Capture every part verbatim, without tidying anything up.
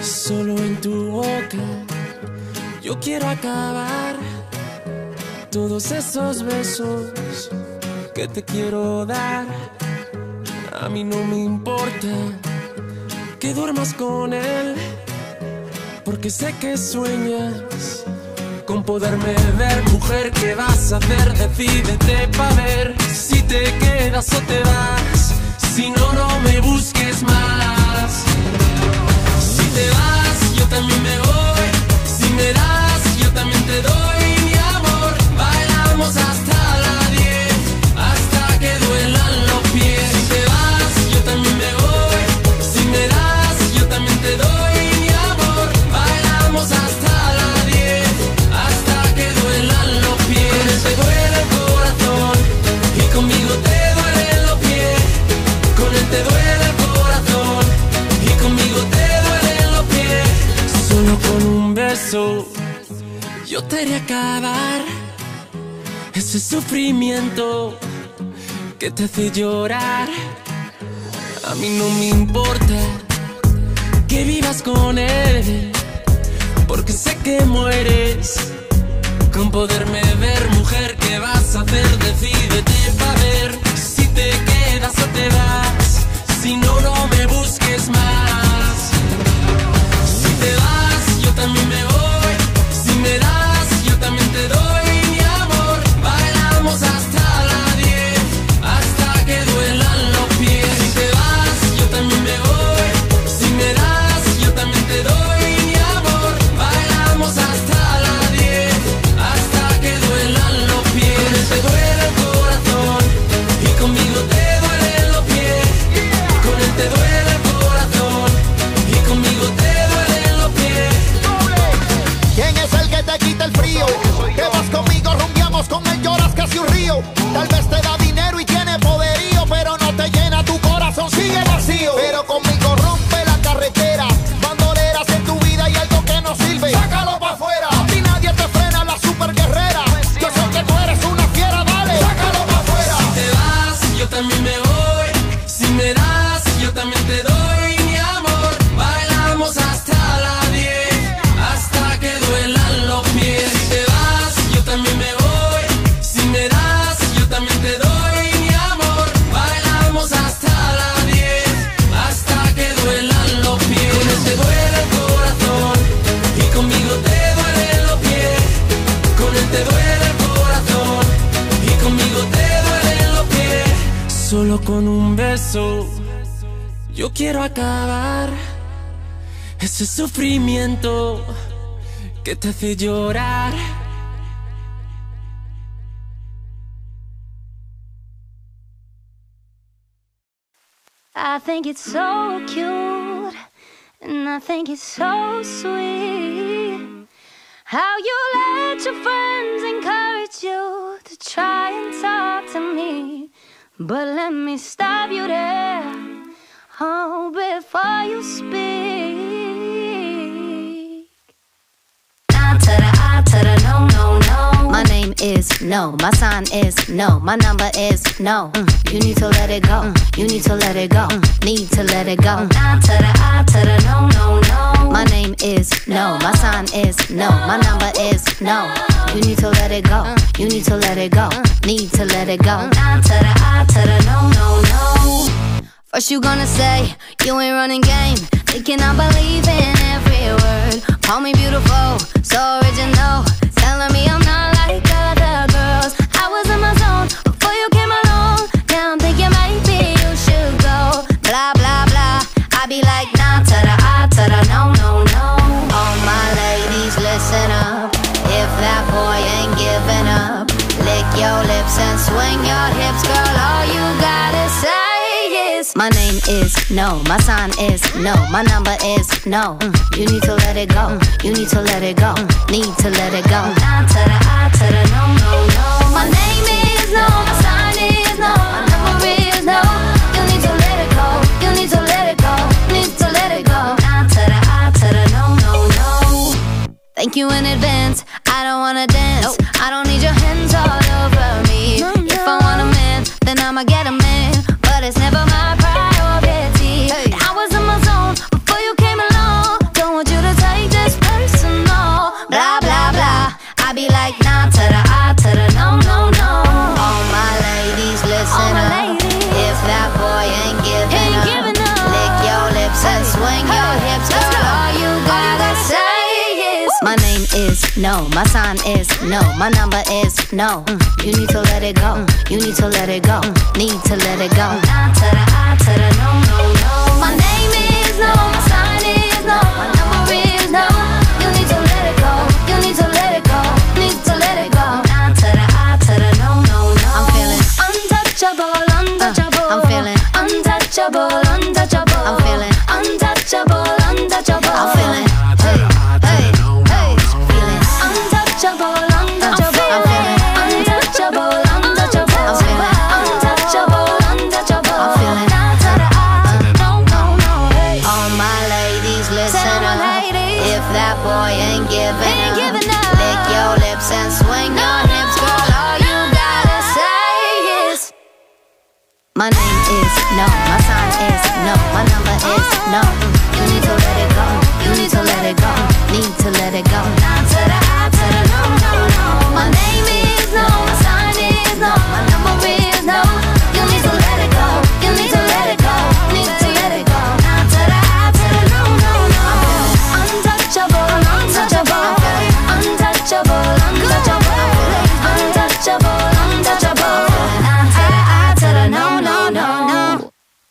Solo en tu boca yo quiero acabar todos esos besos que te quiero dar. A mí no me importa que duermas con él, porque sé que sueñas con poderme ver. Mujer, ¿qué vas a hacer? Decídete pa' ver si te quedas o te vas. Si no, no me busques más. Si te vas, yo también me voy. Si me das, yo también te doy mi amor. Bailamos hasta la diez, hasta que duelan los pies. Si te vas, yo también me voy. Si me das, yo también te doy mi amor. Bailamos hasta la diez, hasta que duelan los pies. Con él te duele el corazón y conmigo te duelen los pies. Con él te duele el corazón y conmigo te duelen los pies. Solo con un beso yo te haré acabar ese sufrimiento que te hace llorar. A mí no me importa que vivas con él, porque sé que mueres con poderme ver. Mujer, ¿qué vas a hacer? Decídete pa' ver si te quedas o te vas. Si no, no me busques más. Si te vas, yo también me voy. Si me das, yo también te doy mi amor. Bailamos hasta la diez, hasta que duelan los pies. Si te vas, yo también me voy. Si me das, yo también te doy mi amor. Bailamos hasta la diez, hasta que duelan los pies. Con él te duele el corazón y conmigo te duelen los pies. Con él te duele el corazón y conmigo te duelen los pies. ¿Quién es el que te quita el frío? Que vas conmigo, rumbiamos, con él lloras casi un río. Tal vez te da dinero y tiene poderío, pero no te llena tu corazón, sigue vacío. Pero conmigo rompe la carretera. Bandoleras en tu vida y algo que no sirve, sácalo pa' afuera. A ti nadie te frena, la super guerrera. Yo sé que tú eres una fiera, dale, sácalo pa' afuera. Si te vas, yo también me voy. Si me das, yo también te doy mi amor. Bailamos hasta la diez, hasta que duelan los pies. Si te vas, yo también me voy. Si me das, yo también te doy mi amor. Bailamos hasta la diez, hasta que duelan los pies. Con él te duele el corazón y conmigo te duelen los pies. Con él te duele el corazón y conmigo te duelen los pies. Solo con un beso yo quiero acabar ese sufrimiento que te hace llorar. I think it's so cute, and I think it's so sweet how you let your friends encourage you to try and talk to me. But let me stop you there, oh, before you speak. Nah to the I to the no, no, no. My name is no, my sign is no, my number is no. Mm. You need to let it go, mm. You need to let it go, mm. Need to let it go. Nah to the I to the no, no, no. My name is no, my sign is no, my number is no. You need to let it go, mm. You need to let it go, mm. Need to let it go. Nah to the I to the no, no, no. First you gonna say you ain't running game, thinking I believe in every word. Call me beautiful, so original, telling me I'm not like other girls. I was in my zone before you came along. Now I'm thinking maybe you should go. Blah blah blah, I be like nah to the I to the no no no. All my ladies listen up, if that boy ain't giving up, lick your lips and swing your hips, girl. All you gotta say. My name is no, my sign is no, my number is no. Mm. You need to let it go, mm. You need to let it go, mm. Need to let it go. Nah to the I to the no, no, no. My name is no, my sign is no, my number is no. You need to let it go, you need to let it go, need to let it go. Nah to the I to the no, no, no. Thank you in advance, I don't wanna dance, nope. I don't need your hands all over me. No, no. If I want a man, then I'ma get a man, but it's never my priority. Hey. I was in my zone before you came along. Don't to the no, no, no. All my ladies, listen up. If that boy ain't giving up, lick your lips and swing your hips, girl. All you gotta say is my name is no, my sign is no, my number is no. Mm. You need to let it go. Mm. You need to let it go. Mm. Need to let it go. Nah to the I to the no, no, no. My name is no, my sign is no, my number is no. You need to let it go. You need to let it go. Need to let it go. Nah to the I to the no, no, no. I'm feeling untouchable, untouchable. Uh, I'm feeling untouchable, untouchable. I'm feeling untouchable, untouchable. I'm feeling hey, hey, hey. Feeling untouchable, untouchable. I'm feeling untouchable, untouchable. I'm feeling untouchable, untouchable. I'm feeling down to the I, no, no, no. Hey. All my ladies, listen up. If that boy ain't giving up, lick your lips and swing your hips, girl. All you gotta say is my name is no, my sign is no, my number is no. You need to let it go. You need to let it go. Need to let it go. Down to the I to the no, no, no. My name is no, my sign is no, my number is no. You need to let it go. You need to let it go. Need to let it go. Down to the I to the no, no, no. Untouchable, untouchable, untouchable, untouchable, untouchable, untouchable. Down to the I to the no, no, no, no.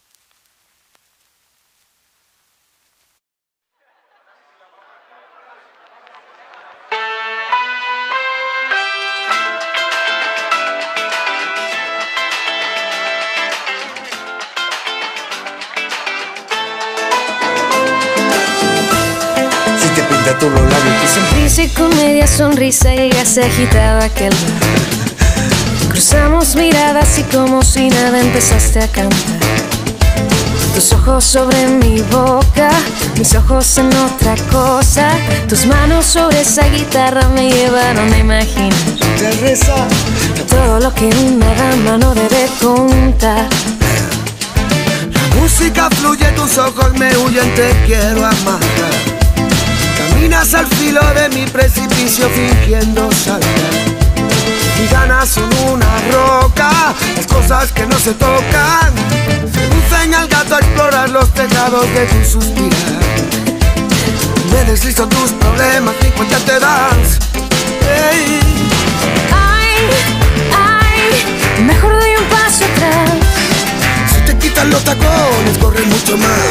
Si te pinta tú los labios, que Sonrisa y con media sonrisa y ella se agitaba aquel bar. Cruzamos miradas y como si nada empezaste a cantar. Tus ojos sobre mi boca, mis ojos en otra cosa. Tus manos sobre esa guitarra me llevaron a imaginar todo lo que una dama no debe contar. La música fluye, tus ojos me huyen, te quiero amar. Caminas al filo de mi precipicio fingiendo saltar. Mis ganas son una roca, las cosas que no se tocan. Seducen al gato a explorar los tejados de tu suspirar. Me deslizo tus problemas, ni cuenta te das. Hey. Ay, ay, mejor doy un paso atrás. Si te quitan los tacones, corre mucho más.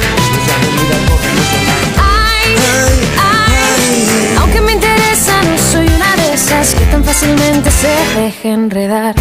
Ay, ay, aunque me interesa, no soy una de esas que tan fácilmente se deja enredar.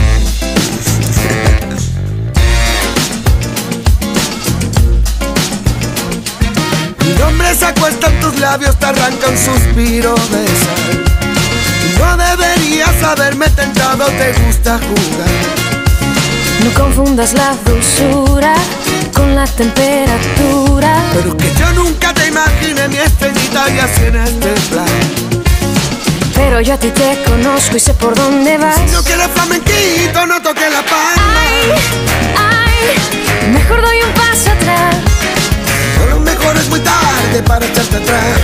Mi nombre se acuesta en tus labios, te arranca un suspiro de sal. Y no deberías haberme tentado, te gusta jugar. No confundas la dulzura con la temperatura. Pero que yo nunca te imaginé mi estrellita y así en este plan. Pero yo a ti te conozco y sé por dónde vas. Si no quieres flamenquito, no toques la palma. Ay, ay, mejor doy un paso atrás. A lo mejor es muy tarde para echarte atrás.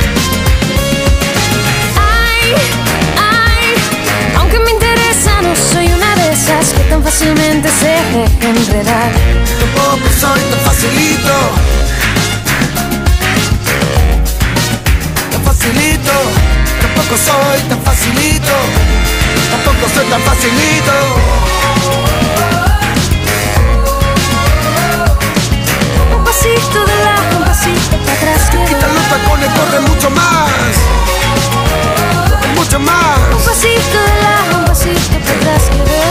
Ay, ay, aunque me interesa, no soy una de esas que tan fácilmente se deja enredar. Tampoco soy tan facilito. Tan facilito. Tampoco soy tan facilito. Tampoco soy tan facilito. Un pasito de lado, un pasito para atrás. Quita los tacones, corre mucho más. Corre mucho más. Un pasito de lado, un pasito para atrás.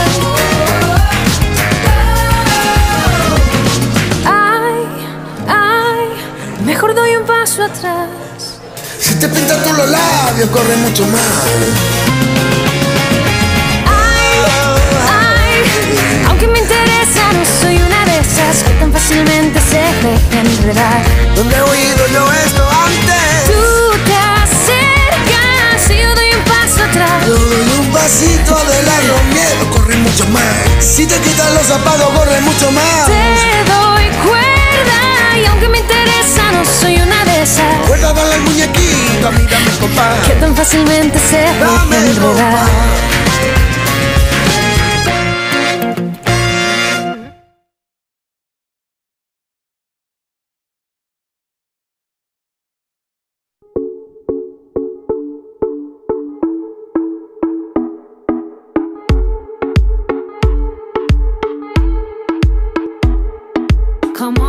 Ay, ay, mejor doy un paso atrás. Si te pintas tú los labios, corre mucho más. Ay, ay, aunque me interesa, no soy una de esas que tan fácilmente se deja enredar. ¿Dónde he oído yo esto antes? Tú te acercas y yo doy un paso atrás. Yo doy un pasito de lado, miedo, corre mucho más. Si te quitan los zapatos, corre mucho más. Te doy cuerda y aunque me interesa, no soy una de esas. Cuerda, dale al muñequito, a mí dame compás. Que tan fácilmente se deja Dame enredar. compás.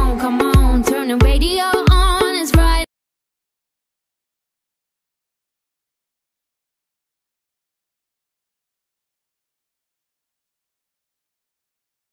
on, come on, turn the radio on.